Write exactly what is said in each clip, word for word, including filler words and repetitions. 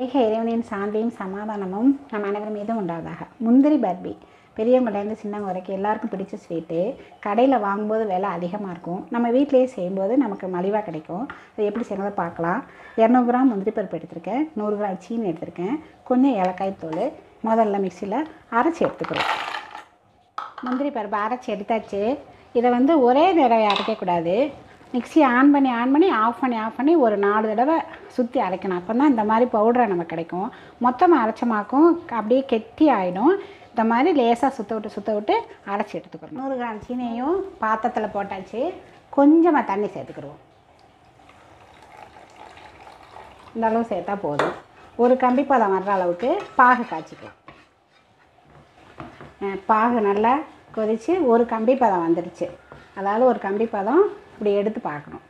ஏக இறைவனின் சாந்தியும் சமாதானமும் நம் அனைவரும் மீதும் உண்டாவதாக. முந்திரி பர்பி பெரியவங்கள்லேருந்து சின்னவங்க வரைக்கும் எல்லாருக்கும் பிடிச்ச ஸ்வீட்டு. கடையில் வாங்கும்போது விலை அதிகமாக இருக்கும், நம்ம வீட்டிலேயே செய்யும்போது நமக்கு மலிவாக கிடைக்கும். அது எப்படி செய்யறதை பார்க்கலாம். இரநூறு கிராம் முந்திரி பருப்பு எடுத்திருக்கேன், நூறு கிராம் சீனி எடுத்திருக்கேன், கொஞ்சம் ஏலக்காய் தூள். முதல்ல மிக்சியில் அரைச்சி எடுத்துக்கிறோம். முந்திரி பருப்பு அரைச்சி எடுத்தாச்சு. இதை வந்து ஒரே தடவை அரைக்கக்கூடாது. மிக்ஸி ஆன் பண்ணி ஆன் பண்ணி ஆஃப் பண்ணி ஆஃப் பண்ணி ஒரு நாலு தடவை சுற்றி அரைக்கணும். அப்போ தான் இந்த மாதிரி பவுடராக நமக்கு கிடைக்கும். மொத்தமாக அரைச்சமாக்கும் அப்படியே கெட்டி ஆகிடும். இந்த மாதிரி லேசாக சுற்ற விட்டு சுற்ற விட்டு அரைச்சி எடுத்துக்கிறோம். நூறு கிராம் சீனியையும் பாத்திரத்தில் போட்டாச்சு. கொஞ்சமாக தண்ணி சேர்த்துக்கிடுவோம். இந்த அளவு சேர்த்தா போதும். ஒரு கம்பி பதம் வர்ற அளவுக்கு பாகு காய்ச்சிக்கலாம். பாகு நல்லா கொதித்து ஒரு கம்பி பதம் வந்துடுச்சு. அதாவது ஒரு கம்பி பதம் இப்படி எடுத்து பார்க்கணும்.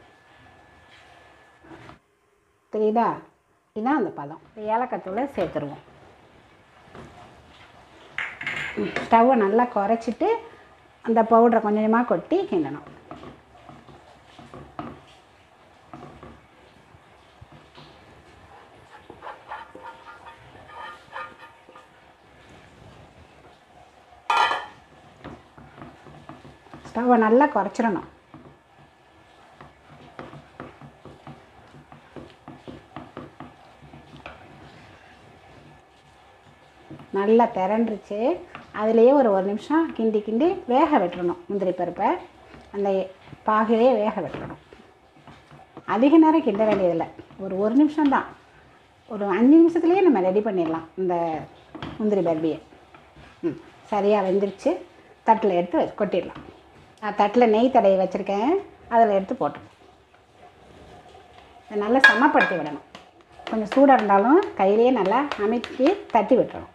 தெரியுதா? இதுதான் அந்த பதம். ஏலக்காய் தூளை சேர்த்துருவோம். ஸ்டவ்வை நல்லா குறைச்சிட்டு அந்த பவுடரை கொஞ்சம் கொஞ்சமாக கொட்டி கிண்டணும். ஸ்டவ்வை நல்லா குறைச்சிடணும். நல்லா திரண்டுருச்சு. அதுலேயே ஒரு ஒரு நிமிஷம் கிண்டி கிண்டி வேக விட்டுறணும். முந்திரி பருப்பை அந்த பாகிலே வேக விட்டுறணும். அதிக நேரம் கிண்ட வேண்டியதில்லை, ஒரு ஒரு நிமிஷம்தான். ஒரு அஞ்சு நிமிஷத்துலேயே நம்ம ரெடி பண்ணிடலாம் இந்த முந்திரி பர்பியை. ம் சரியாக வெந்துருச்சு. தட்டில் எடுத்து கொட்டிடலாம். நான் தட்டில் நெய் தடவி வச்சுருக்கேன், அதில் எடுத்து போட்டுருவோம். இதை நல்லா சமப்படுத்தி விடணும். கொஞ்சம் சூடாக இருந்தாலும் கையிலேயே நல்லா அமைக்கி தட்டி விட்டுறணும்.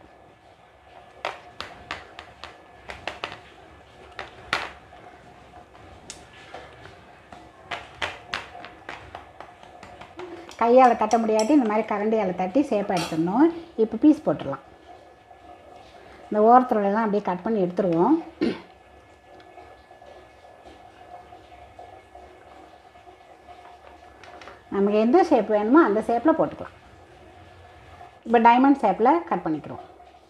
கையால் தட்ட முடியாட்டி இந்த மாதிரி கரண்டியால் தட்டி சேப்பாக எடுத்துடணும். இப்போ பீஸ் போட்டுடலாம். இந்த ஓரத்துலலாம் அப்படியே கட் பண்ணி எடுத்துருவோம். நமக்கு எந்த ஷேப் வேணுமோ அந்த ஷேப்பில் போட்டுக்கலாம். இப்போ டைமண்ட் ஷேப்பில் கட் பண்ணிக்கிறோம்.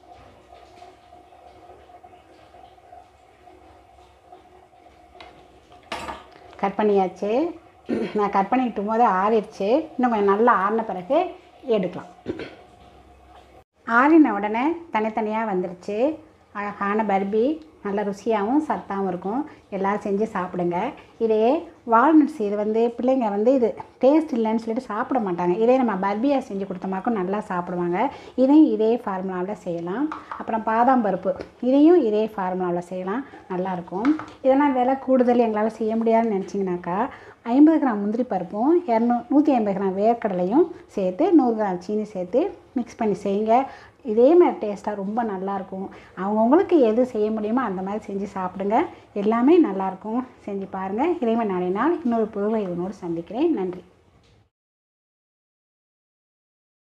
கட் பண்ணியாச்சு. நான் கட் பண்ணிக்கிட்டும் போது ஆறிடுச்சு. இன்னும் கொஞ்சம் நல்லா ஆறின பிறகு எடுக்கலாம். ஆறின உடனே தனித்தனியாக வந்துருச்சு. அழகான பர்பி நல்ல ருசியாகவும் சத்தாகவும் இருக்கும். எல்லோரும் செஞ்சு சாப்பிடுங்க. இதே வால்நட்ஸ் இது வந்து பிள்ளைங்க வந்து இது டேஸ்ட் இல்லைன்னு சொல்லிட்டு சாப்பிட மாட்டாங்க. இதே நம்ம பர்பியாக செஞ்சு கொடுத்தோமாக்கும் நல்லா சாப்பிடுவாங்க. இதையும் இதே ஃபார்முலாவில் செய்யலாம். அப்புறம் பாதாம் பருப்பு இதையும் இதே ஃபார்முலாவில் செய்யலாம், நல்லாயிருக்கும். இதெல்லாம் விலை கூடுதல் எங்களால் செய்ய முடியாதுன்னு நினச்சிங்கனாக்கா ஐம்பது கிராம் முந்திரி பருப்பும் இரநூ நூற்றி ஐம்பது கிராம் வேர்க்கடலையும் சேர்த்து நூறு கிராம் சீனி சேர்த்து மிக்ஸ் பண்ணி செய்யுங்க. இதே மாதிரி டேஸ்ட்டாக ரொம்ப நல்லாயிருக்கும். அவங்கவுங்களுக்கு எது செய்ய முடியுமோ அந்த மாதிரி செஞ்சு சாப்பிடுங்க. எல்லாமே நல்லாயிருக்கும். செஞ்சு பாருங்கள். இறைவன் நாளை நாள் இன்னொரு புது இதனோடு சந்திக்கிறேன். நன்றி.